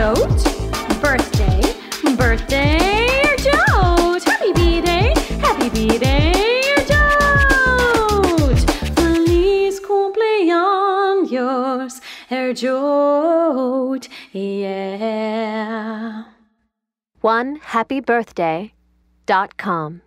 Jote? Birthday, birthday, Jote! Happy B-Day, happy B-Day, Jote! Feliz cumpleaños, Jote, yeah. OneHappyBirthday.com